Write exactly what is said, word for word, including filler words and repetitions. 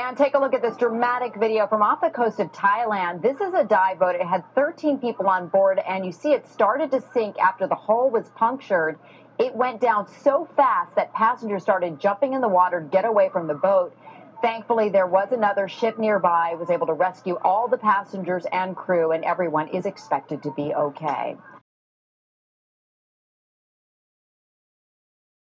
And take a look at this dramatic video from off the coast of Thailand. This is a dive boat. It had thirteen people on board, and you see it started to sink after the hull was punctured. It went down so fast that passengers started jumping in the water to get away from the boat. Thankfully, there was another ship nearby, was able to rescue all the passengers and crew, and everyone is expected to be okay.